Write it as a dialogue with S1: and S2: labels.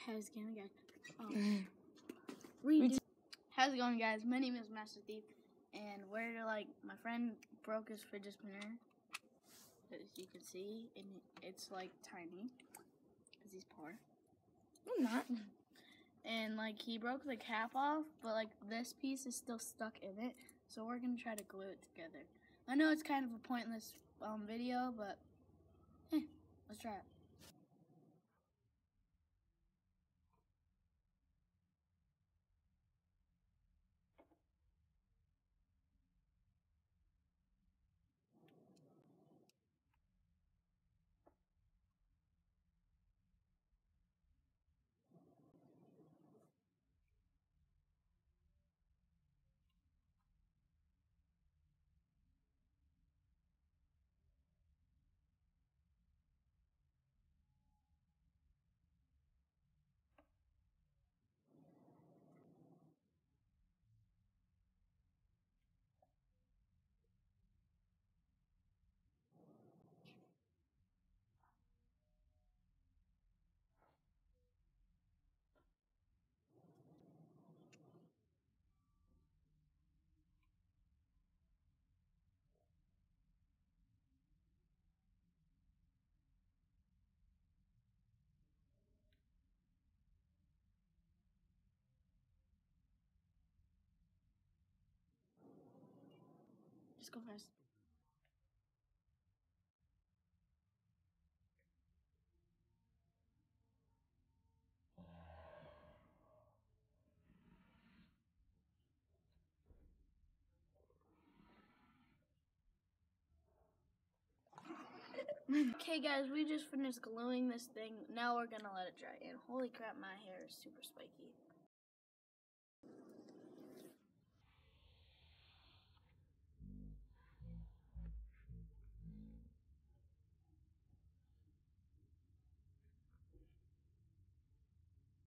S1: How's it going, guys? Oh. How's it going, guys? My name is Master Thief, and my friend broke his fidget spinner, as you can see, and it's like tiny, because he's poor.
S2: I'm not.
S1: And he broke the cap off, but this piece is still stuck in it, so we're gonna try to glue it together. I know it's kind of a pointless video, but let's try it. Just go fast. Okay, guys, we just finished gluing this thing. Now we're gonna let it dry. And holy crap, my hair is super spiky.